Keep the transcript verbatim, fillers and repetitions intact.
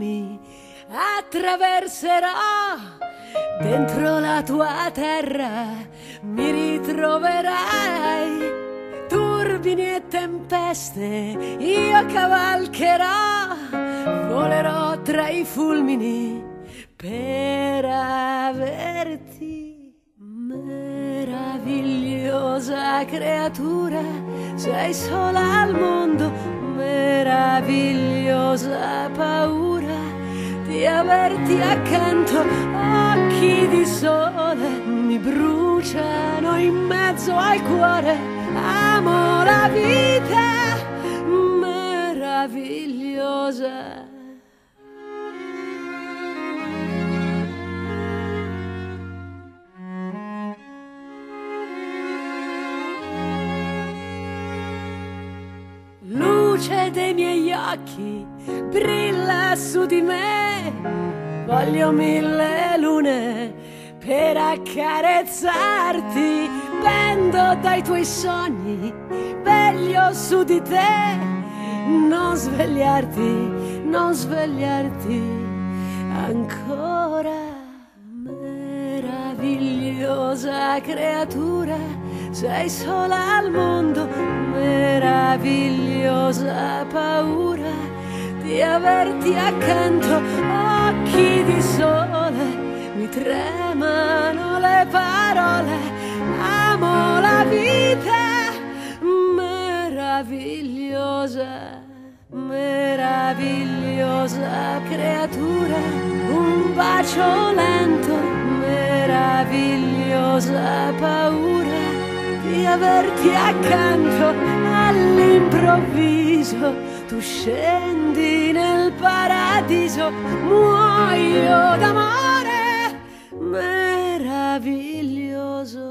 fiumi attraverserò, dentro la tua terra mi ritroverai. Turbini e tempeste io cavalcherò, volerò tra i fulmini per averti. Meravigliosa creatura, sei sola al mondo, meravigliosa paura di averti accanto. Occhi di sole mi bruciano in mezzo al cuore, amo la vita meravigliosa. Luce dei miei occhi brilla su di me, voglio mille lune per accarezzarti, pendo dai tuoi sogni, veglio su di te, non svegliarti, non svegliarti ancora. Meravigliosa creatura, sei sola al mondo, meravigliosa paura di averti accanto. Occhi di sole, mi tremano le parole, amo la vita meravigliosa, meravigliosa creatura. Un bacio lento, meravigliosa paura di averti accanto. All'improvviso tu scendi nel paradiso, muoio d'amore meraviglioso.